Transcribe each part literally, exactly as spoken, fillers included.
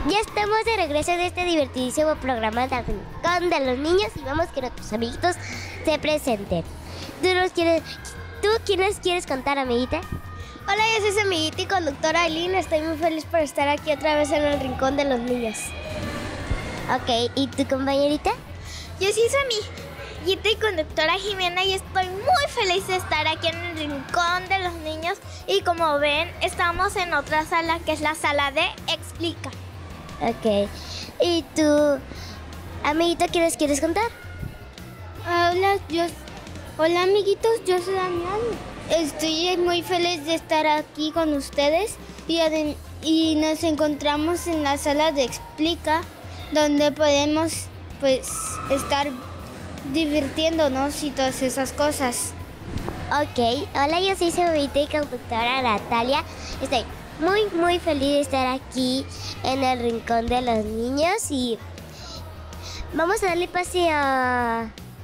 Ya estamos de regreso en este divertidísimo programa del Rincón de los Niños y vamos que nuestros amiguitos se presenten. ¿Tú nos quieres, tú quién nos quieres contar, amiguita? Hola, yo soy su amiguita y conductora Aileen. Estoy muy feliz por estar aquí otra vez en el Rincón de los Niños. Ok, ¿y tu compañerita? Yo soy su amiguita y conductora Jimena y estoy muy feliz de estar aquí en el Rincón de los Niños. Y como ven, estamos en otra sala que es la sala de Explica. Ok, ¿y tú, amiguito, qué nos quieres contar? Hola, yo, hola amiguitos, yo soy Damián. Estoy muy feliz de estar aquí con ustedes y, y nos encontramos en la sala de Explica, donde podemos pues estar divirtiéndonos y todas esas cosas. Ok, hola, yo soy su amiguita y conductora Natalia. Estoy muy, muy feliz de estar aquí en el Rincón de los Niños y vamos a darle pase a...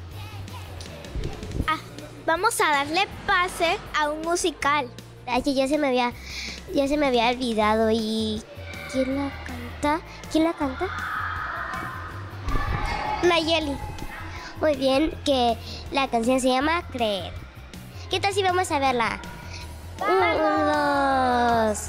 Ah, vamos a darle pase a un musical. Ay, que ya se me había, ya se me había olvidado. ¿Y quién la canta? ¿Quién la canta? Nayeli. Muy bien, que la canción se llama Creer. ¿Qué tal si vamos a verla? Uno, dos.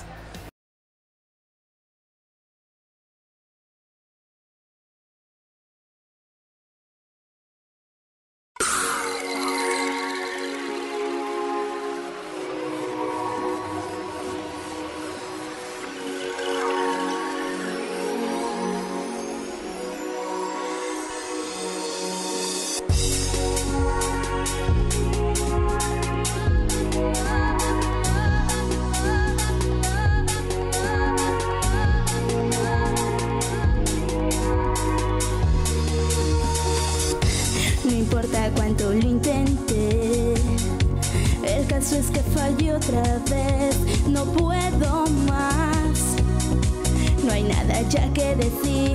Cuánto lo intenté, el caso es que fallé otra vez. No puedo más, no hay nada ya que decir.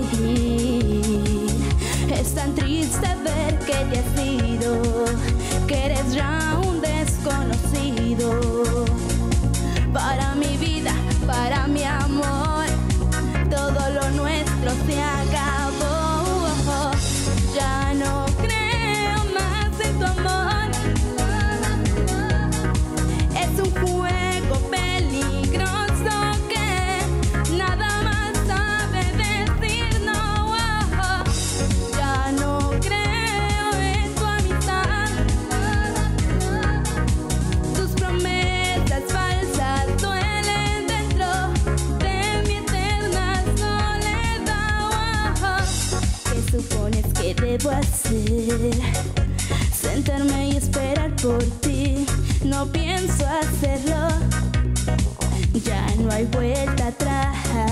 Es tan triste ver que te has ido, que eres ya un desconocido. Para mi vida, para mi amor, todo lo nuestro se acabó. Ya no creo más en tu amor. Es un juego peligroso que nada más sabe decir no. Ya no creo en tu amistad. Tus promesas falsas duelen dentro de mi eterna soledad. ¿Qué supones que debo hacer? Sentarme y esperar por ti. No pienso hacerlo. Ya no hay vuelta atrás.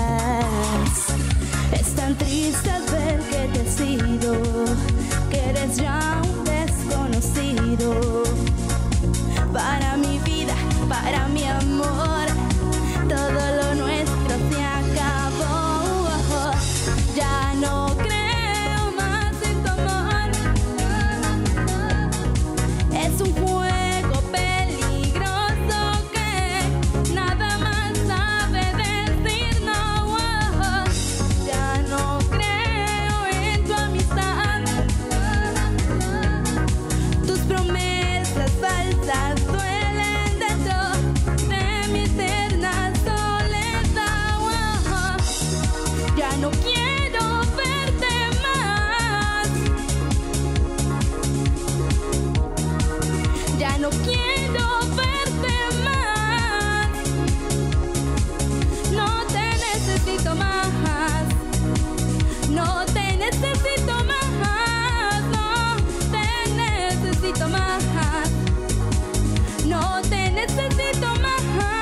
Es tan triste ver que te has ido, que eres ya un desconocido. Para mi vida, para mi amor, todo lo nuestro se acabó. Ya no creo más en tu amor. Es un juego peligroso que nada más sabe decir no. Ya no creo en tu amistad. Tus promesas falsas duelen dentro de mi eterna soledad. Ya no quiero verte más. Ya no quiero verte más. No te necesito más. No te necesito más. No te necesito más. No te necesito más.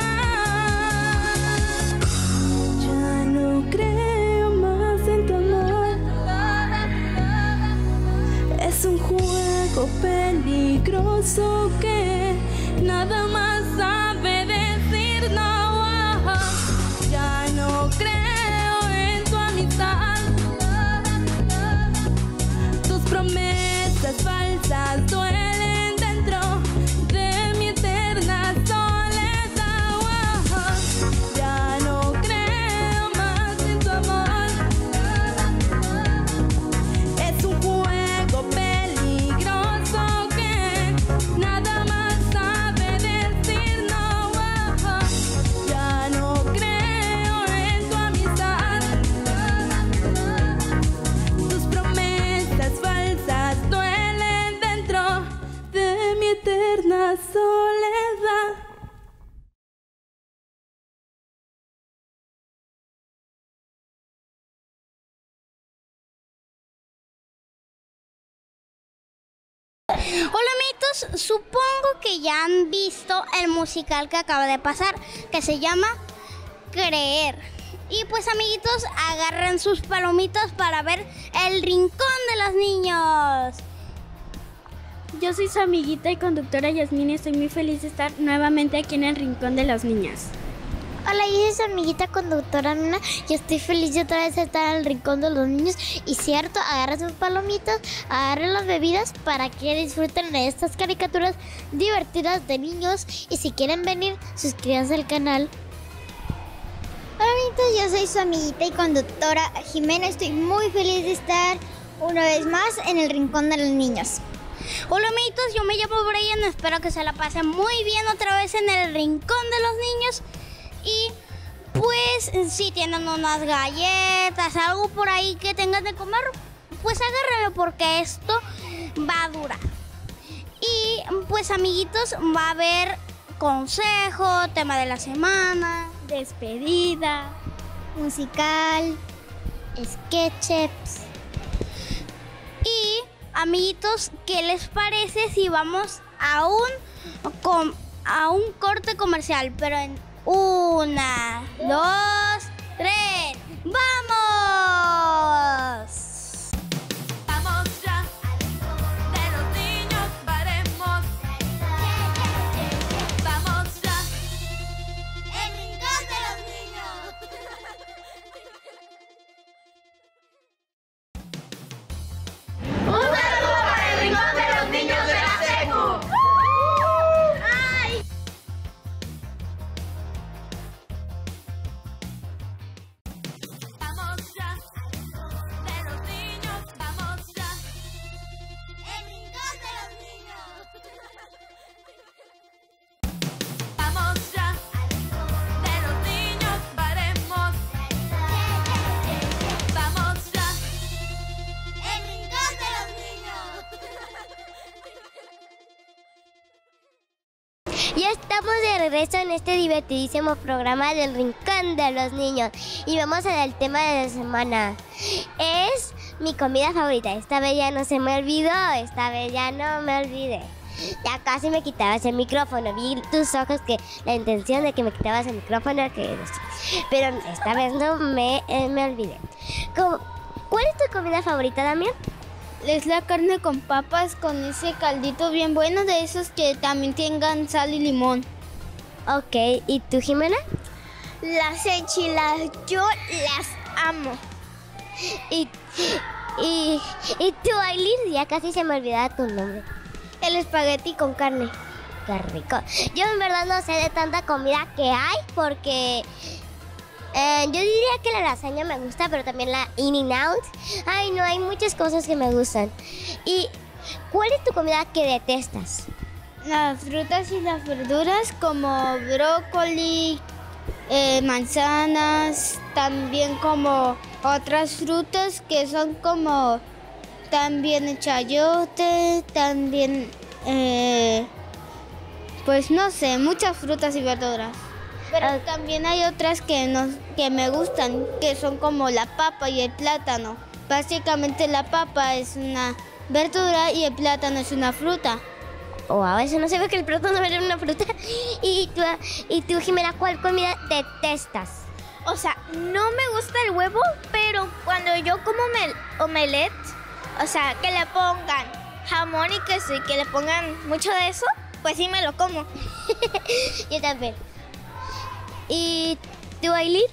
Ya no creo más en tu amor. Es un juego peligroso que nada más sabe decir no. Ya no creo en tu amistad. Tus promesas falsas duelen dentro de mi eterna soledad. Ya no creo más en tu amor. Hola amiguitos, supongo que ya han visto el musical que acaba de pasar, que se llama Creer. Y pues amiguitos, agarren sus palomitas para ver El Rincón de los Niños. Yo soy su amiguita y conductora Yasmín y estoy muy feliz de estar nuevamente aquí en El Rincón de los Niños. Hola, yo soy su amiguita conductora Nuna y estoy feliz de otra vez estar en el Rincón de los Niños. Y cierto, agarren sus palomitas, agarren las bebidas para que disfruten de estas caricaturas divertidas de niños. Y si quieren venir, suscríbanse al canal. Hola amiguitos, yo soy su amiguita y conductora Jimena. Estoy muy feliz de estar una vez más en el Rincón de los Niños. Hola amiguitos, yo me llamo Brian, espero que se la pasen muy bien otra vez en el Rincón de los Niños. Y pues si tienen unas galletas, algo por ahí que tengan de comer, pues agárrenlo porque esto va a durar. Y pues amiguitos, va a haber consejo, tema de la semana, despedida, musical, sketches. Y amiguitos, ¿qué les parece si vamos a un, a un corte comercial? Pero en una, dos, tres, ¡vamos! Vamos ya, de los niños varemos. Vamos ya, el rincón de los niños. Un saludo para el rincón de los niños de la secu. Vamos ya, de los niños, vamos ya. El rincón de los niños. Vamos ya, de los niños varemos. Vamos ya, el rincón de los niños. Ya estamos de regreso en este divertidísimo programa del Rincón de los Niños. Y vamos al tema de la semana. Es mi comida favorita. Esta vez ya no se me olvidó, esta vez ya no me olvidé. Ya casi me quitabas el micrófono. Vi tus ojos que la intención de que me quitabas el micrófono, que pero esta vez no me, eh, me olvidé. ¿Cómo- ¿Cuál es tu comida favorita, Damián? Es la carne con papas, con ese caldito bien bueno, de esos que también tengan sal y limón. Ok, ¿y tú, Jimena? Las enchiladas, yo las amo. Y, y, y tú, Aileen, ya casi se me olvidaba tu nombre. El espagueti con carne. Qué rico. Yo en verdad no sé de tanta comida que hay porque eh, yo diría que la lasaña me gusta, pero también la In-N-Out. Ay, no, hay muchas cosas que me gustan. ¿Y cuál es tu comida que detestas? Las frutas y las verduras como brócoli, eh, manzanas, también como otras frutas que son como también el chayote, también, eh, pues no sé, muchas frutas y verduras. Pero Ah. también hay otras que, no, que me gustan, que son como la papa y el plátano. Básicamente la papa es una verdura y el plátano es una fruta. Wow, eso no se ve que el plátano era una fruta. ¿Y tú, y tú, Jimena, cuál comida detestas? O sea, no me gusta el huevo, pero cuando yo como mel- omelette, o sea, que le pongan jamón y queso y que le pongan mucho de eso, pues sí me lo como. Yo también. ¿Y tú, Aileen?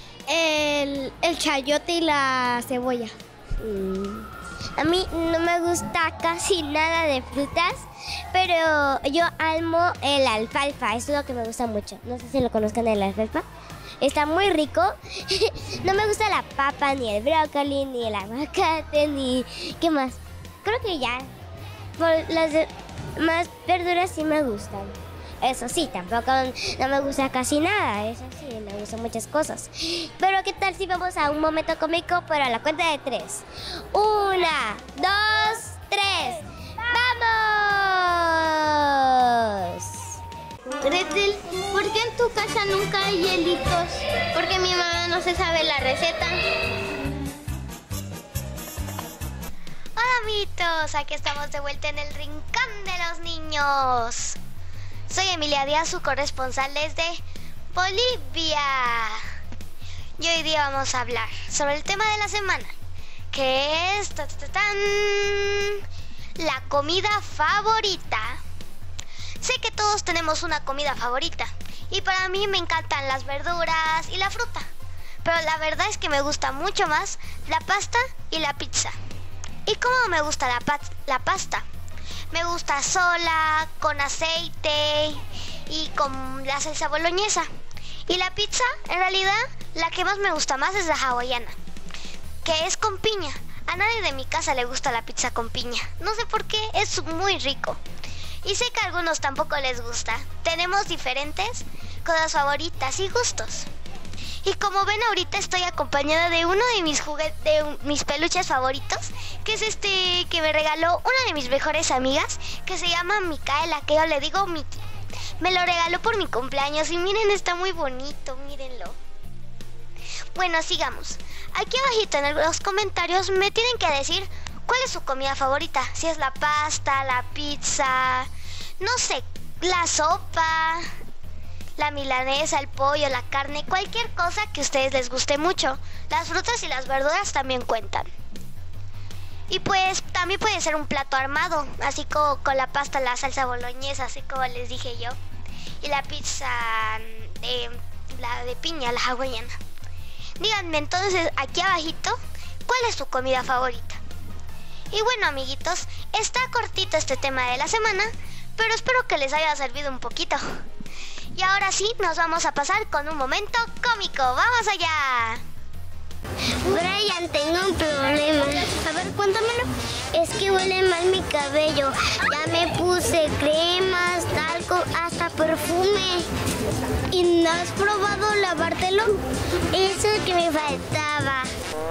El, el chayote y la cebolla. Mm, A mí no me gusta casi nada de frutas, pero yo amo el alfalfa, eso es lo que me gusta mucho. No sé si lo conozcan, el alfalfa. Está muy rico. No me gusta la papa, ni el brócoli, ni el aguacate, ni... ¿Qué más? Creo que ya. Por las demás verduras sí me gustan. Eso sí, tampoco no me gusta casi nada. Eso sí, me gustan muchas cosas. Pero ¿qué tal si vamos a un momento cómico, pero a la cuenta de tres? Una, dos, tres. ¡Vamos! Gretel, ¿por qué en tu casa nunca hay hielitos? Porque mi mamá no se sabe la receta. Hola amiguitos, aquí estamos de vuelta en el Rincón de los Niños. Soy Emilia Díaz, su corresponsal desde Bolivia. Y hoy día vamos a hablar sobre el tema de la semana, que es ta, ta, ta, tan, la comida favorita. Sé que todos tenemos una comida favorita y para mí me encantan las verduras y la fruta, pero la verdad es que me gusta mucho más la pasta y la pizza. ¿Y cómo me gusta la, pa- la pasta? Me gusta sola, con aceite y con la salsa boloñesa. Y la pizza, en realidad, la que más me gusta más es la hawaiana, que es con piña. A nadie de mi casa le gusta la pizza con piña. No sé por qué, es muy rico. Y sé que a algunos tampoco les gusta. Tenemos diferentes cosas favoritas y gustos. Y como ven, ahorita estoy acompañada de uno de mis juguetes, de mis peluches favoritos, que es este que me regaló una de mis mejores amigas, que se llama Micaela, que yo le digo Miki. Me lo regaló por mi cumpleaños y miren, está muy bonito, mírenlo. Bueno, sigamos. Aquí abajito en los comentarios me tienen que decir cuál es su comida favorita. Si es la pasta, la pizza, no sé, la sopa, la milanesa, el pollo, la carne, cualquier cosa que a ustedes les guste mucho. Las frutas y las verduras también cuentan. Y pues también puede ser un plato armado, así como con la pasta, la salsa boloñesa, así como les dije yo. Y la pizza, de, la de piña, la hawaiana. Díganme entonces aquí abajito, ¿cuál es su comida favorita? Y bueno, amiguitos, está cortito este tema de la semana, pero espero que les haya servido un poquito. Y ahora sí, nos vamos a pasar con un momento cómico. ¡Vamos allá! Brian, tengo un problema. A ver, cuéntamelo. Es que huele mal mi cabello. Ya me puse cremas, talco, hasta perfume. ¿Y no has probado lavártelo? Eso es que me faltaba.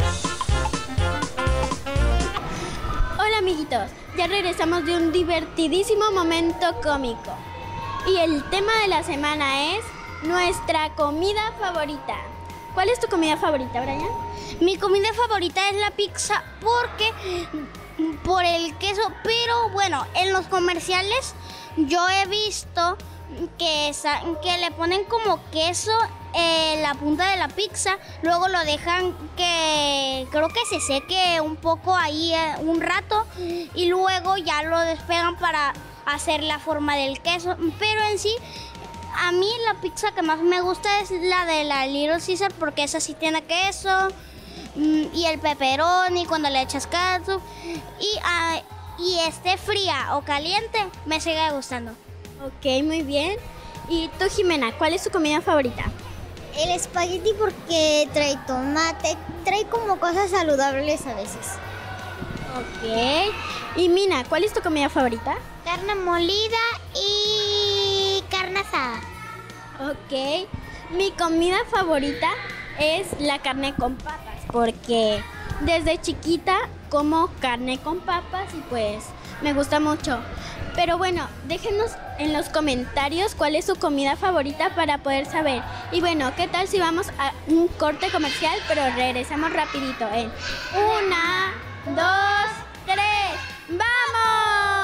Hola amiguitos, ya regresamos de un divertidísimo momento cómico. Y el tema de la semana es nuestra comida favorita. ¿Cuál es tu comida favorita, Brian? Mi comida favorita es la pizza porque por el queso, pero bueno, en los comerciales yo he visto que, que le ponen como queso en la punta de la pizza, luego lo dejan que creo que se seque un poco ahí un rato y luego ya lo despegan para hacer la forma del queso, pero en sí a mí la pizza que más me gusta es la de la Little Caesar porque esa sí tiene queso y el pepperoni cuando le echas queso y, uh, y esté fría o caliente me sigue gustando. Ok, muy bien. ¿Y tú, Jimena, cuál es tu comida favorita? El espagueti porque trae tomate, trae como cosas saludables a veces. Ok. Y Mina, ¿cuál es tu comida favorita? Carne molida y carne asada. Ok. Mi comida favorita es la carne con papas, porque desde chiquita como carne con papas y pues me gusta mucho. Pero bueno, déjenos en los comentarios cuál es su comida favorita para poder saber. Y bueno, ¿qué tal si vamos a un corte comercial? Pero regresamos rapidito en una, dos, tres, ¡vamos!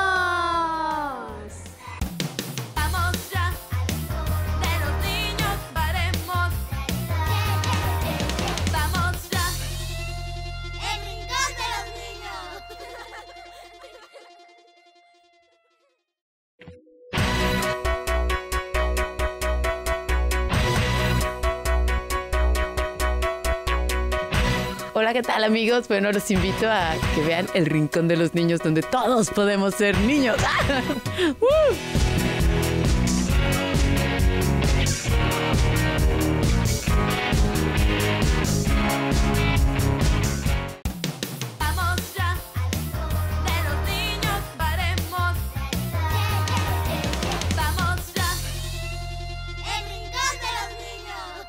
Vamos ya, de los niños paremos. Vamos ya, el rincón de los niños. Hola, ¿qué tal amigos? Bueno, los invito a que vean El Rincón de los Niños, donde todos podemos ser niños. ¡Uh! Vamos ya, de los niños paremos. Vamos ya, el rincón de los niños.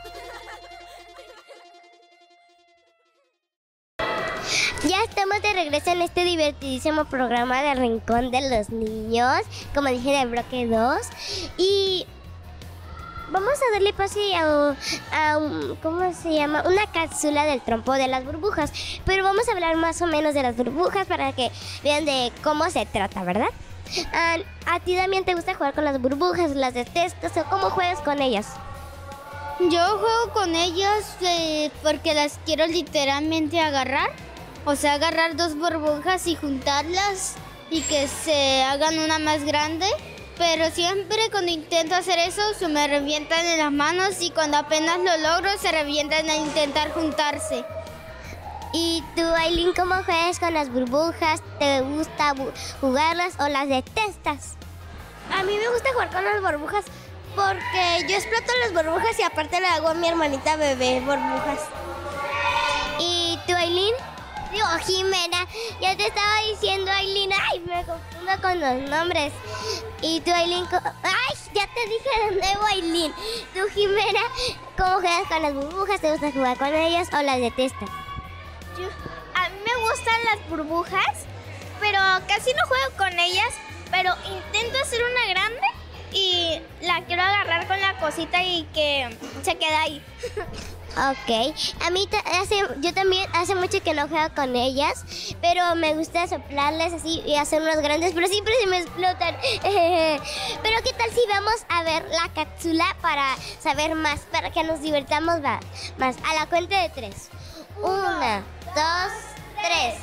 Ya estamos de regreso en este divertidísimo programa del Rincón de los Niños, como dije, en el bloque dos. Y vamos a darle pase a, a un- ¿cómo se llama? Una cápsula del trompo de las burbujas. Pero vamos a hablar más o menos de las burbujas para que vean de cómo se trata, ¿verdad? Ah, ¿a ti, Damián, te gusta jugar con las burbujas? ¿Las detestas o cómo juegas con ellas? Yo juego con ellas eh, porque las quiero literalmente agarrar. O sea, agarrar dos burbujas y juntarlas y que se hagan una más grande. Pero siempre cuando intento hacer eso se me revientan en las manos y cuando apenas lo logro se revientan al intentar juntarse. ¿Y tú, Aileen, cómo juegas con las burbujas? ¿Te gusta bu- jugarlas o las detestas? A mí me gusta jugar con las burbujas porque yo exploto las burbujas y aparte le hago a mi hermanita bebé burbujas. ¿Y tú, Aileen? Digo, Jimena, ya te estaba diciendo, Aileen. Ay, me confundo con los nombres. ¿Y tú, Aileen? co- Ay, ya te dije de nuevo, Aileen. ¿Tú, Jimena, cómo juegas con las burbujas? ¿Te gusta jugar con ellas o las detestas? Yo- a mí me gustan las burbujas, pero casi no juego con ellas, pero intento hacer una grande y la quiero agarrar con la cosita y que se quede ahí. Ok, a mí ta- hace, yo también hace mucho que no juego con ellas, pero me gusta soplarlas así y hacerlas grandes, pero siempre se me explotan. Pero ¿qué tal si vamos a ver la cápsula para saber más, para que nos divertamos va- más? A la cuenta de tres. Una, dos, tres.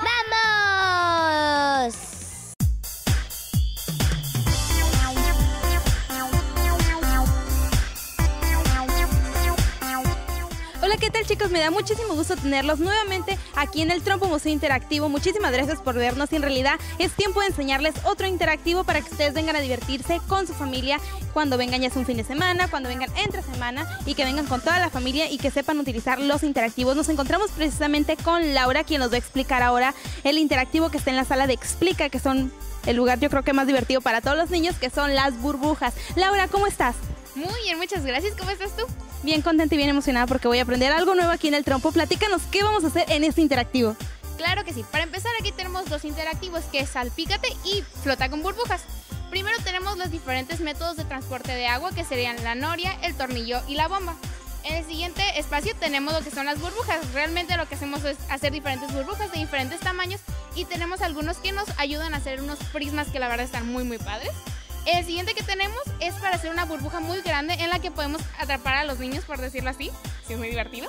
¡Vamos! Hola, ¿qué tal, chicos? Me da muchísimo gusto tenerlos nuevamente aquí en el Trompo Museo Interactivo. Muchísimas gracias por vernos y en realidad es tiempo de enseñarles otro interactivo para que ustedes vengan a divertirse con su familia cuando vengan ya sea un fin de semana, cuando vengan entre semana y que vengan con toda la familia y que sepan utilizar los interactivos. Nos encontramos precisamente con Laura, quien nos va a explicar ahora el interactivo que está en la sala de Explica, que son el lugar yo creo que más divertido para todos los niños, que son las burbujas. Laura, ¿cómo estás? Muy bien, muchas gracias. ¿Cómo estás tú? Bien contenta y bien emocionada porque voy a aprender algo nuevo aquí en el Trompo. Platícanos qué vamos a hacer en este interactivo. Claro que sí. Para empezar, aquí tenemos dos interactivos, que es Salpícate y Flota con burbujas. Primero tenemos los diferentes métodos de transporte de agua, que serían la noria, el tornillo y la bomba. En el siguiente espacio tenemos lo que son las burbujas. Realmente lo que hacemos es hacer diferentes burbujas de diferentes tamaños y tenemos algunos que nos ayudan a hacer unos prismas que la verdad están muy muy padres. El siguiente que tenemos es para hacer una burbuja muy grande en la que podemos atrapar a los niños, por decirlo así. Sí, es muy divertido.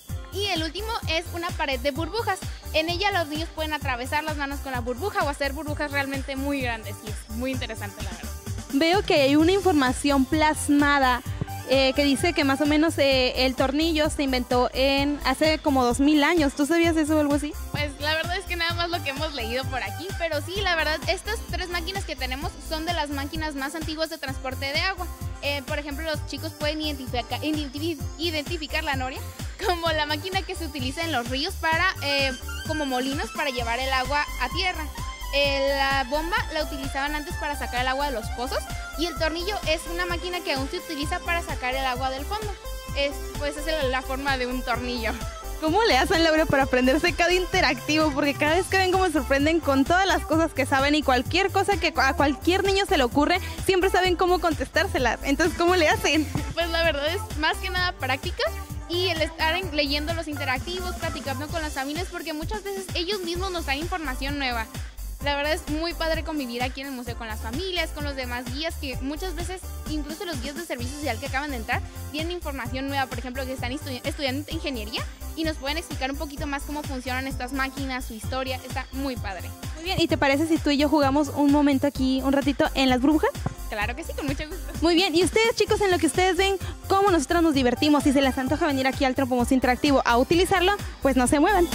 Y el último es una pared de burbujas. En ella los niños pueden atravesar las manos con la burbuja o hacer burbujas realmente muy grandes y es muy interesante, la verdad. Veo que hay una información plasmada eh, que dice que más o menos eh, el tornillo se inventó en hace como dos mil años. ¿Tú sabías eso o algo así? Pues la verdad es que nada más lo que hemos leído por aquí, pero sí, la verdad, estas tres máquinas que tenemos son de las máquinas más antiguas de transporte de agua. Eh, por ejemplo, los chicos pueden identifica- identifi- identificar la noria como la máquina que se utiliza en los ríos para, eh, como molinos para llevar el agua a tierra. Eh, la bomba la utilizaban antes para sacar el agua de los pozos y el tornillo es una máquina que aún se utiliza para sacar el agua del fondo. Es, pues es la, la forma de un tornillo. ¿Cómo le hacen, Laura, para aprenderse cada interactivo? Porque cada vez que ven cómo me sorprenden con todas las cosas que saben y cualquier cosa que a cualquier niño se le ocurre, siempre saben cómo contestárselas. Entonces, ¿cómo le hacen? Pues la verdad es más que nada práctica y el estar en- leyendo los interactivos, platicando con las familias, porque muchas veces ellos mismos nos dan información nueva. La verdad es muy padre convivir aquí en el museo con las familias, con los demás guías, que muchas veces, incluso los guías de servicio social que acaban de entrar, tienen información nueva, por ejemplo, que están estu- estudiando ingeniería y nos pueden explicar un poquito más cómo funcionan estas máquinas, su historia. Está muy padre. Muy bien, ¿y te parece si tú y yo jugamos un momento aquí, un ratito, en las burbujas? Claro que sí, con mucho gusto. Muy bien, y ustedes, chicos, en lo que ustedes ven cómo nosotros nos divertimos y se les antoja venir aquí al Trompo Museo Interactivo a utilizarlo, pues no se muevan.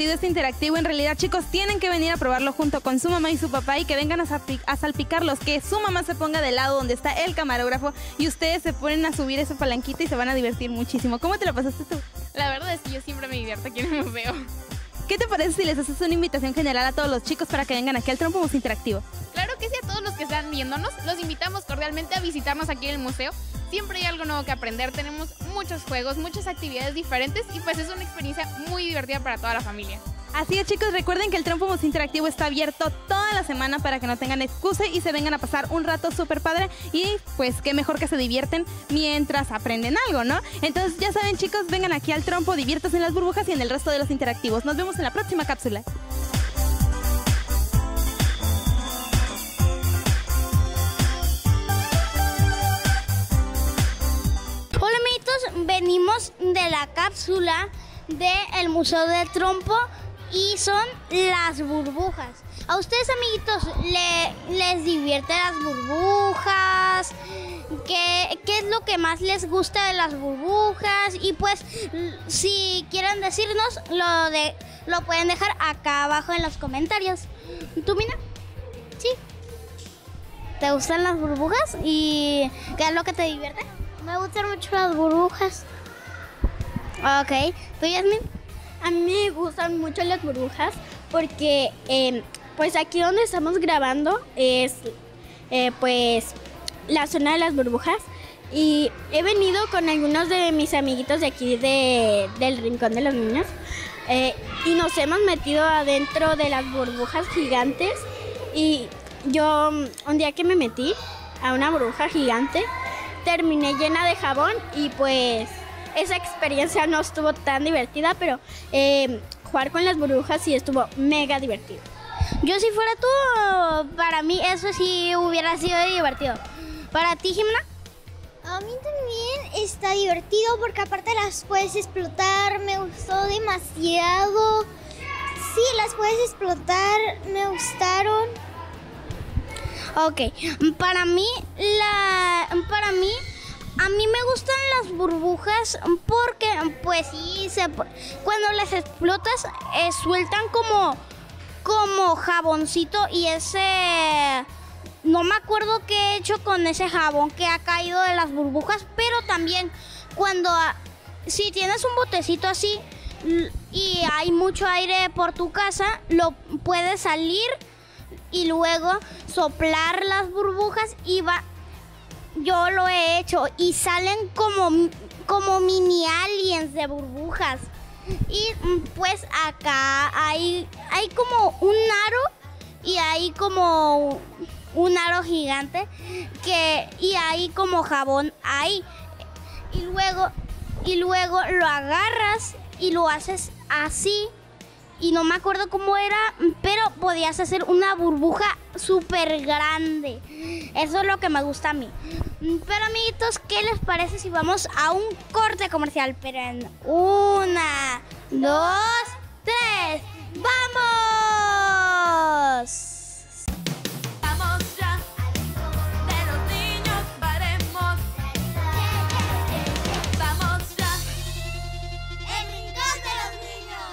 divertido este interactivo. En realidad, chicos, tienen que venir a probarlo junto con su mamá y su papá y que vengan a, salpic a salpicarlos, que su mamá se ponga del lado donde está el camarógrafo y ustedes se ponen a subir esa palanquita y se van a divertir muchísimo. ¿Cómo te la pasaste tú? La verdad es que yo siempre me divierto aquí en el museo. ¿Qué te parece si les haces una invitación general a todos los chicos para que vengan aquí al Trompo Museo Interactivo? Claro que sí, a todos los que están viéndonos, los invitamos cordialmente a visitarnos aquí en el museo. Siempre hay algo nuevo que aprender, tenemos muchos juegos, muchas actividades diferentes y pues es una experiencia muy divertida para toda la familia. Así es, chicos, recuerden que el Trompo Museo Interactivo está abierto toda la semana para que no tengan excusa y se vengan a pasar un rato súper padre y pues qué mejor que se divierten mientras aprenden algo, ¿no? Entonces ya saben, chicos, vengan aquí al Trompo, diviértanse en las burbujas y en el resto de los interactivos. Nos vemos en la próxima cápsula. Hola amiguitos, venimos de la cápsula del Museo del Trompo y son las burbujas. ¿A ustedes, amiguitos, le, les divierte las burbujas? ¿Qué, ¿Qué es lo que más les gusta de las burbujas? Y pues, si quieren decirnos, lo, de, lo pueden dejar acá abajo en los comentarios. ¿Tú, Mina? ¿Sí? ¿Te gustan las burbujas? ¿Y qué es lo que te divierte? Me gustan mucho las burbujas. Ok. ¿Tú, Yasmin? A mí me gustan mucho las burbujas porque eh, pues aquí donde estamos grabando es eh, pues la zona de las burbujas y he venido con algunos de mis amiguitos de aquí de, del Rincón de los Niños eh, y nos hemos metido adentro de las burbujas gigantes y yo un día que me metí a una burbuja gigante terminé llena de jabón y pues esa experiencia no estuvo tan divertida, pero eh, jugar con las burbujas sí estuvo mega divertido. Yo si fuera tú, para mí eso sí hubiera sido divertido. ¿Para ti, Jimena? A mí también está divertido porque aparte las puedes explotar, me gustó demasiado. Sí, las puedes explotar, me gustaron. Ok, para mí, la, para mí, a mí me gustan las burbujas porque, pues sí, se, cuando las explotas, eh, sueltan como, como jaboncito y ese, no me acuerdo qué he hecho con ese jabón que ha caído de las burbujas, pero también cuando, si tienes un botecito así y hay mucho aire por tu casa, lo puedes salir y luego soplar las burbujas y va, yo lo he hecho y salen como, como mini aliens de burbujas. Y pues acá hay, hay como un aro y hay como un aro gigante que, y hay como jabón ahí. Y luego, y luego lo agarras y lo haces así. Y no me acuerdo cómo era, pero podías hacer una burbuja súper grande. Eso es lo que me gusta a mí. Pero amiguitos, ¿qué les parece si vamos a un corte comercial? Pero en una, dos, tres, ¡vamos! Vamos ya, de los niños varemos. Vamos ya, el rincón de los niños.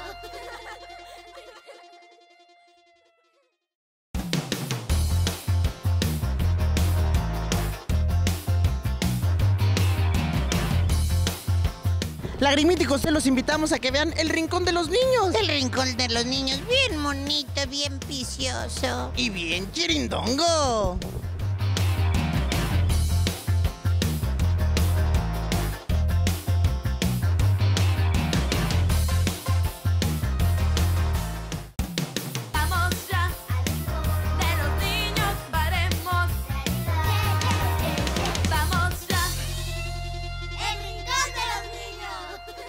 Lagrimita y José, los invitamos a que vean El Rincón de los Niños. El Rincón de los Niños, bien bonito, bien vicioso. Y bien chirindongo. Vamos ya, de los niños varemos. Vamos ya, el rincón de los niños.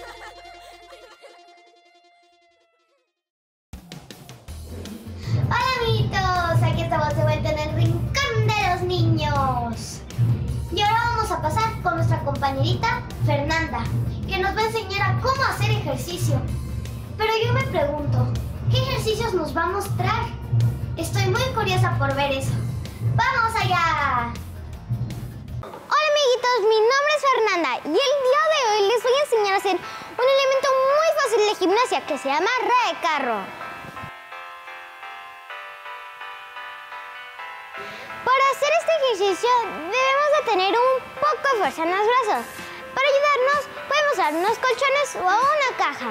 Hola amiguitos, aquí estamos de vuelta en el Rincón de los Niños. Y ahora vamos a pasar con nuestra compañerita Fernanda, que nos va a enseñar a cómo hacer ejercicio. Pero yo me pregunto, ¿qué ejercicios nos va a mostrar? Estoy muy curiosa por ver eso. ¡Vamos allá! Hola amiguitos, mi nombre es Fernanda y el día de hoy les voy a enseñar a hacer un elemento muy fácil de gimnasia que se llama rueda de carro. Para hacer este ejercicio debemos de tener un poco de fuerza en los brazos. Para ayudarnos podemos usar unos colchones o una caja.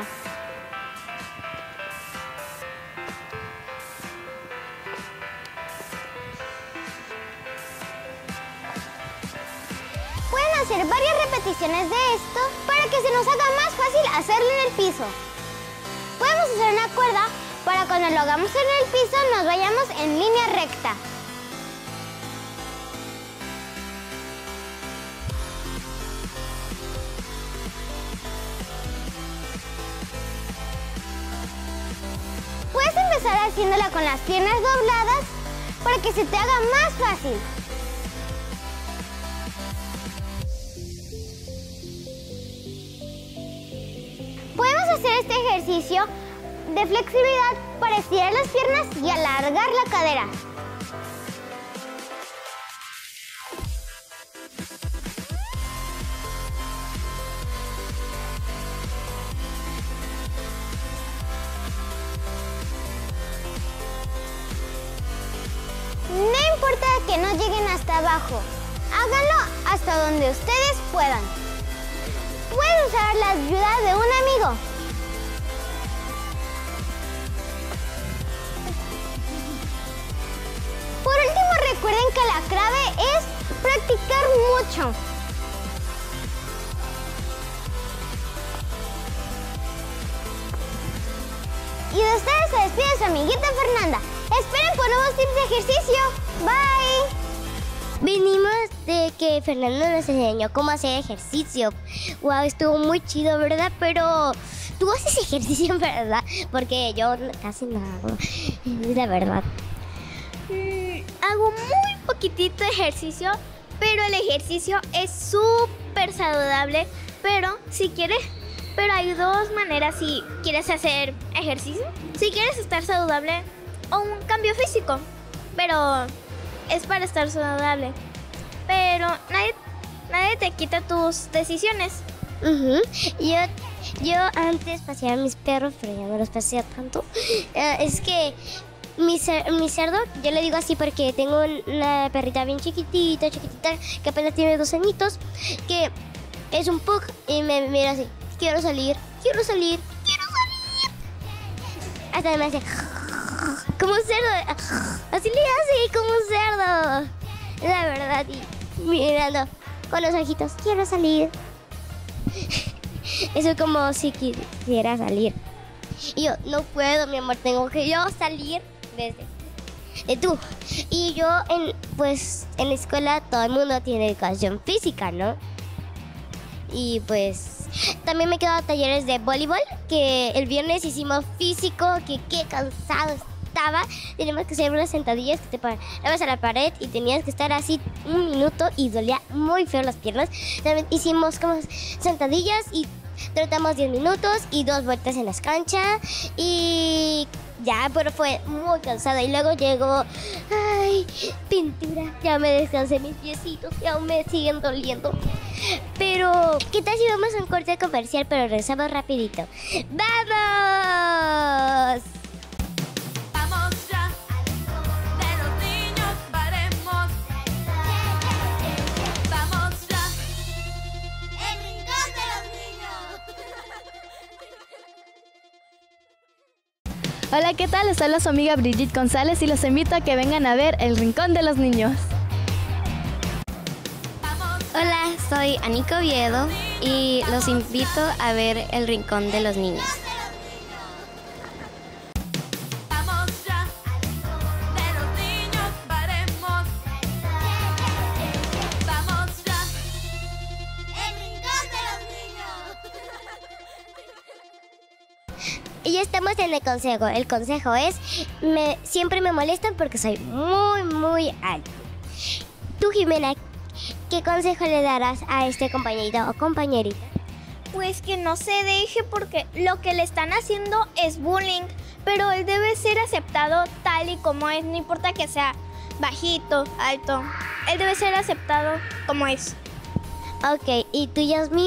Pueden hacer varias repeticiones de esto para que se nos haga más fácil hacerlo en el piso. Podemos hacer una cuerda para cuando lo hagamos en el piso nos vayamos en línea recta. Puedes empezar haciéndola con las piernas dobladas para que se te haga más fácil. Podemos hacer este ejercicio de flexibilidad para estirar las piernas y alargar la cadera. No importa que no lleguen hasta abajo, háganlo hasta donde ustedes puedan. Pueden usar la ayuda de un amigo. Por último, recuerden que la clave es practicar mucho. Y de ustedes se despide su amiguita Fernanda. Esperen por nuevos tips de ejercicio. Bye. Venimos de que Fernando nos enseñó cómo hacer ejercicio. Wow, estuvo muy chido, ¿verdad? Pero tú haces ejercicio, ¿verdad? Porque yo casi no hago, la verdad. Mm, hago muy poquitito ejercicio, pero el ejercicio es súper saludable. Pero si quieres, pero hay dos maneras si quieres hacer ejercicio. Si quieres estar saludable o un cambio físico, pero es para estar saludable. Pero nadie, nadie te quita tus decisiones. Uh-huh. Yo, yo antes paseaba a mis perros, pero ya no los paseo tanto. Uh, es que mi, cer mi cerdo, yo le digo así porque tengo una perrita bien chiquitita, chiquitita, que apenas tiene dos añitos, que es un pug y me mira así, quiero salir, quiero salir, quiero salir. Hasta me hace como un cerdo, así le hace como un cerdo, la verdad, y mirando con los ojitos, quiero salir. Eso es como si quisiera salir. Y yo, no puedo, mi amor, tengo que yo salir desde de tú. Y yo, en, pues, en la escuela todo el mundo tiene educación física, ¿no? Y pues, también me he quedado a talleres de voleibol, que el viernes hicimos físico, que qué cansado estaba. Teníamos que hacer unas sentadillas que te parabas a la pared y tenías que estar así un minuto y dolía muy feo las piernas. También hicimos como sentadillas y trotamos diez minutos y dos vueltas en las canchas y ya, pero fue muy cansada. Y luego llegó, ay, pintura, ya me descansé mis piecitos y aún me siguen doliendo. Pero, ¿qué tal si vamos a un corte comercial, pero regresamos rapidito? ¡Vamos! Hola, ¿qué tal? Les habla su amiga Brigitte González y los invito a que vengan a ver El Rincón de los Niños. Hola, soy Anika Oviedo y los invito a ver El Rincón de los Niños. Y ya estamos en el consejo. El consejo es, me, siempre me molestan porque soy muy, muy alto. Tú, Jimena, ¿qué consejo le darás a este compañerito o compañerita? Pues que no se deje porque lo que le están haciendo es bullying, pero él debe ser aceptado tal y como es, no importa que sea bajito, alto, él debe ser aceptado como es. Ok, ¿y tú, Yasmin?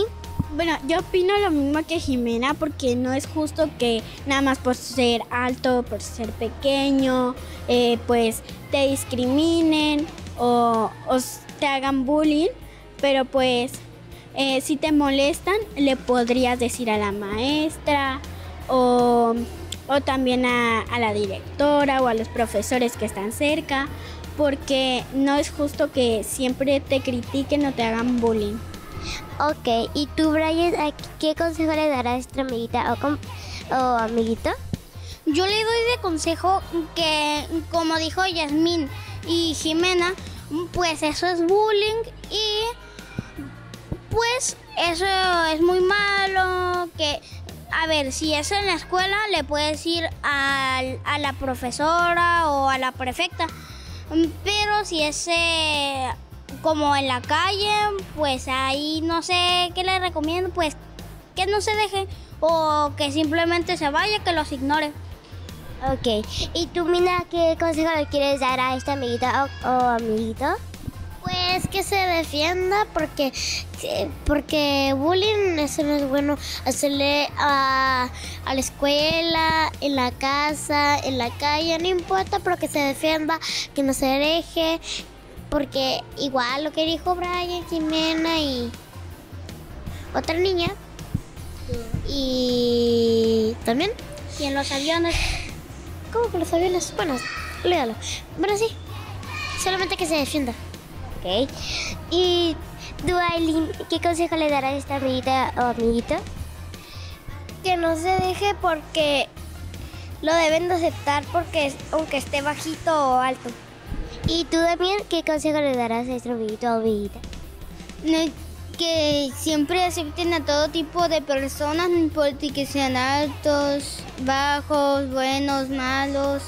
Bueno, yo opino lo mismo que Jimena porque no es justo que nada más por ser alto, por ser pequeño, eh, pues te discriminen o, o te hagan bullying, pero pues eh, si te molestan le podrías decir a la maestra o, o también a, a la directora o a los profesores que están cerca, porque no es justo que siempre te critiquen o te hagan bullying. Ok, ¿y tú, Brian, qué consejo le darás a nuestra amiguita o, com- o amiguito? Yo le doy de consejo que, como dijo Yasmín y Jimena, pues eso es bullying y pues eso es muy malo. Que, a ver, si es en la escuela le puedes ir a, a la profesora o a la prefecta, pero si es eh, como en la calle, pues ahí no sé qué le recomiendo, pues que no se deje o que simplemente se vaya, que los ignore. Ok, ¿y tú, Mina, qué consejo le quieres dar a esta amiguita o, o amiguito? Pues que se defienda porque, porque bullying eso no es bueno hacerle a, a la escuela, en la casa, en la calle, no importa, pero que se defienda, que no se deje, porque igual lo que dijo Brian, Jimena y otra niña, y también, y en los aviones. ¿Cómo que los aviones? Bueno, léalo. Bueno, sí, solamente que se defienda. Ok. ¿Y tú, Aileen, qué consejo le darás a esta amiguita o amiguito? Que no se deje porque lo deben de aceptar porque aunque esté bajito o alto. ¿Y tú, Damián, qué consejo le darás a nuestro amiguito o amiguita? Que siempre acepten a todo tipo de personas, no importa que sean altos, bajos, buenos, malos,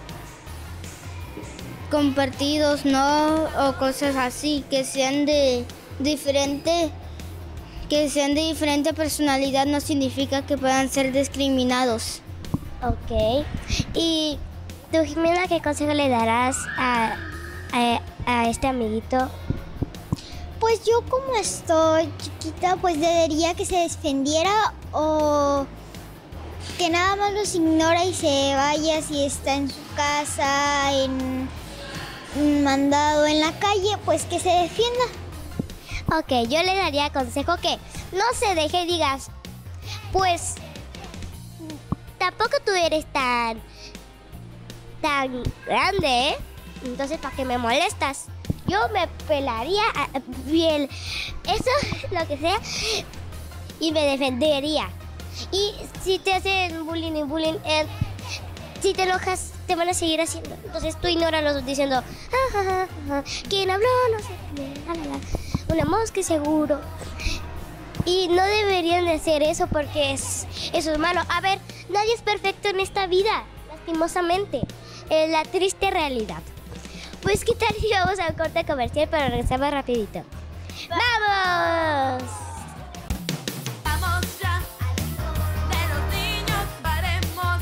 compartidos, no, o cosas así, que sean de diferente, que sean de diferente personalidad no significa que puedan ser discriminados. Ok. ¿Y tú, Jimena, qué consejo le darás a, a, a este amiguito? Pues yo como estoy chiquita, pues debería que se defendiera o que nada más los ignora y se vaya si está en su casa, en mandado en la calle, pues que se defienda. Ok, yo le daría consejo que no se deje y digas, pues tampoco tú eres tan, tan grande, ¿eh? Entonces, ¿para qué me molestas? Yo me pelaría bien, eso, lo que sea, y me defendería. Y si te hacen bullying y bullying, eh, si te enojas, te van a seguir haciendo. Entonces tú ignóralos diciendo, ah, ja, ja, ja, ¿quién habló? No sé, la, la, la. Una mosca seguro. Y no deberían de hacer eso porque es, eso es malo. A ver, nadie es perfecto en esta vida, lastimosamente. Es la triste realidad. Pues qué tal si vamos a un corte comercial para regresar rapidito. ¡Vamos! Vamos ya, de los niños paremos.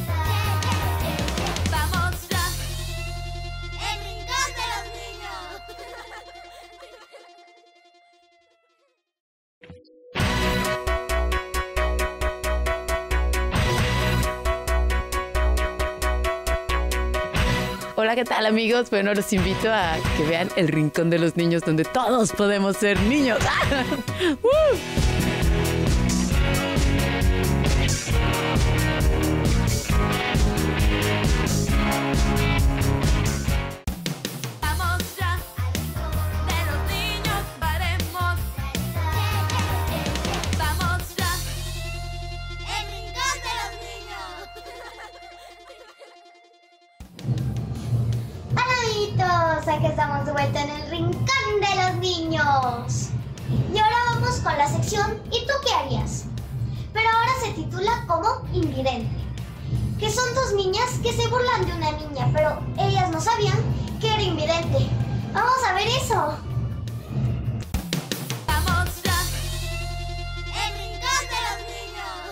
Vamos ya, el rincón de los niños. Hola, ¿qué tal, amigos? Bueno, los invito a que vean el Rincón de los Niños, donde todos podemos ser niños. ¡Uh! Vamos ya, de los niños paremos. Vamos ya, el rincón de los niños. Hola amiguitos, aquí estamos de vuelta en el rincón de los niños. Y ahora vamos con la sección ¿y tú qué harías? Pero ahora se titula como Invidente, que son dos niñas que se burlan de una niña, pero ellas no sabían que era invidente. Vamos a ver eso. Vamos ya, el rincón de los niños.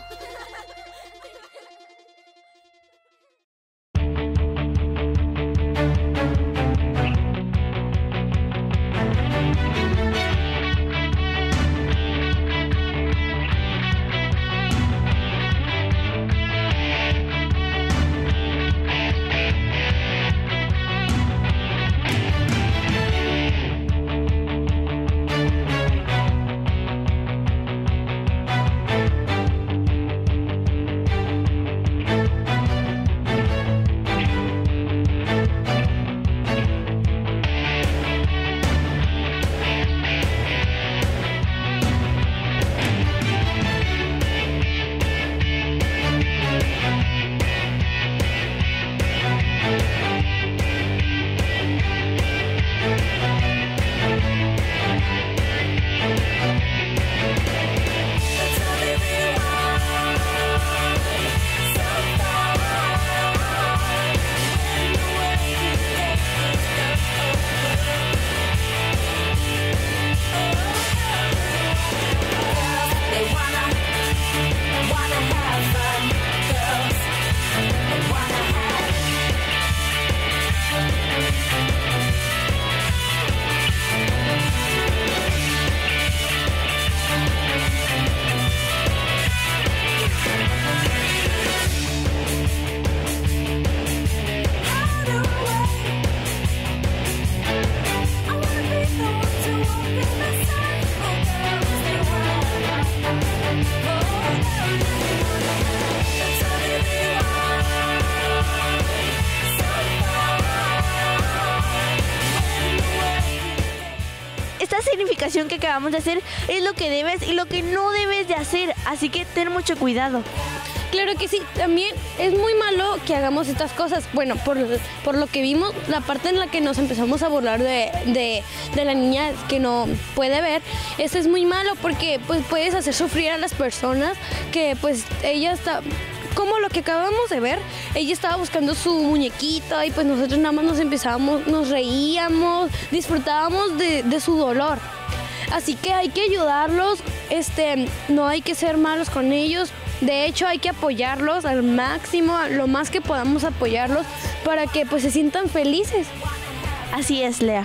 calificación que acabamos de hacer es lo que debes y lo que no debes de hacer, así que ten mucho cuidado. Claro que sí, también es muy malo que hagamos estas cosas. Bueno, por, por lo que vimos, la parte en la que nos empezamos a burlar de, de, de la niña que no puede ver, eso es muy malo porque pues puedes hacer sufrir a las personas que pues ella está... Como lo que acabamos de ver, ella estaba buscando su muñequita y pues nosotros nada más nos empezábamos, nos reíamos, disfrutábamos de, de su dolor. Así que hay que ayudarlos, este, no hay que ser malos con ellos. De hecho, hay que apoyarlos al máximo, lo más que podamos apoyarlos para que pues se sientan felices. Así es, Lea.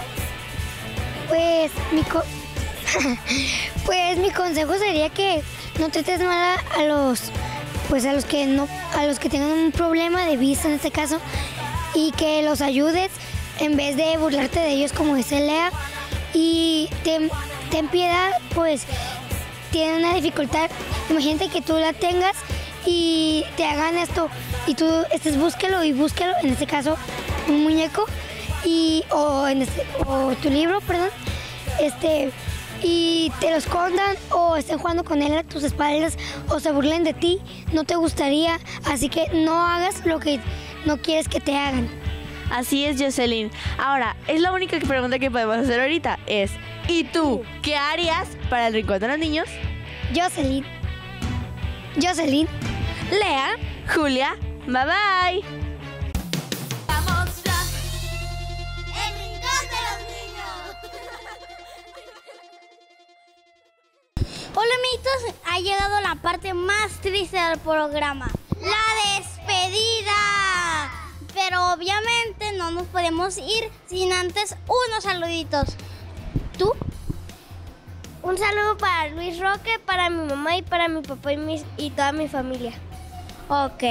Pues mi, co pues, mi consejo sería que no trates mal a, a los... pues a los que no, a los que tengan un problema de vista en este caso, y que los ayudes en vez de burlarte de ellos como dice Lea, y ten, ten piedad, pues tienen una dificultad, imagínate que tú la tengas y te hagan esto y tú estés búsquelo y búsquelo, en este caso un muñeco y o, en este, o tu libro, perdón, este y te lo escondan o estén jugando con él a tus espaldas o se burlen de ti, no te gustaría, así que no hagas lo que no quieres que te hagan. Así es, Jocelyn. Ahora, es la única pregunta que podemos hacer ahorita, es ¿y tú qué harías para el Rincón de los Niños? Jocelyn. Jocelyn. Lea. Julia. Bye bye. Vamos ya. El Rincón de los Niños. Hola amiguitos, ha llegado la parte más triste del programa, la despedida. Pero obviamente no nos podemos ir sin antes unos saluditos. ¿Tú? Un saludo para Luis Roque, para mi mamá y para mi papá y, mis, y toda mi familia. Ok.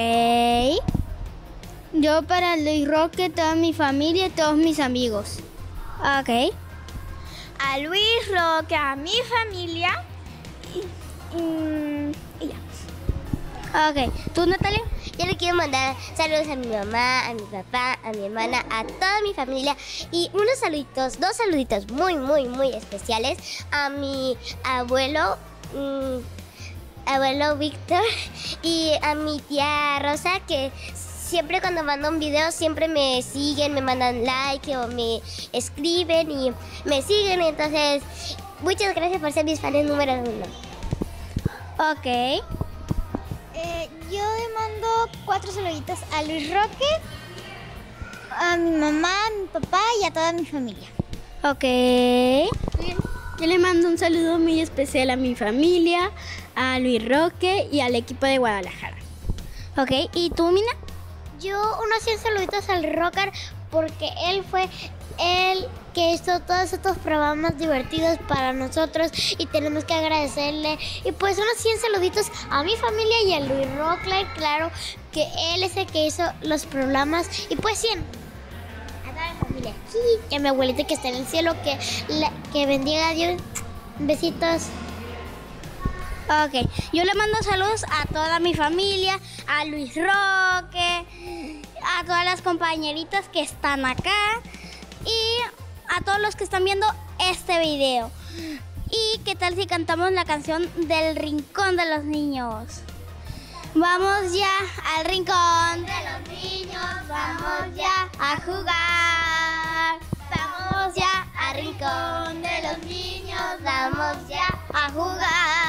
Yo para Luis Roque, toda mi familia y todos mis amigos. Ok. A Luis Roque, a mi familia y, y, y ya. Ok. ¿Tú, Natalia? Yo le quiero mandar saludos a mi mamá, a mi papá, a mi hermana, a toda mi familia y unos saluditos, dos saluditos muy, muy, muy especiales a mi abuelo, mmm, abuelo Víctor y a mi tía Rosa, que siempre cuando mando un video siempre me siguen, me mandan like o me escriben y me siguen. Entonces, muchas gracias por ser mis fans número uno. Ok. Eh, yo le mando cuatro saluditos a Luis Roque, a mi mamá, a mi papá y a toda mi familia. Ok. Yo le mando un saludo muy especial a mi familia, a Luis Roque y al equipo de Guadalajara. Ok, ¿y tú, Mina? Yo unos cien saluditos al Rocker porque él fue el que hizo todos estos programas divertidos para nosotros y tenemos que agradecerle. Y pues unos cien saluditos a mi familia y a Luis Rockler, claro, que él es el que hizo los programas. Y pues cien a toda mi familia y a mi abuelita que está en el cielo, que, la, que bendiga a Dios. Besitos. Ok, yo le mando saludos a toda mi familia, a Luis Roque, a todas las compañeritas que están acá y a todos los que están viendo este video. ¿Y qué tal si cantamos la canción del Rincón de los Niños? Vamos ya al Rincón de los Niños, vamos ya a jugar. Vamos ya al Rincón de los Niños, vamos ya a jugar.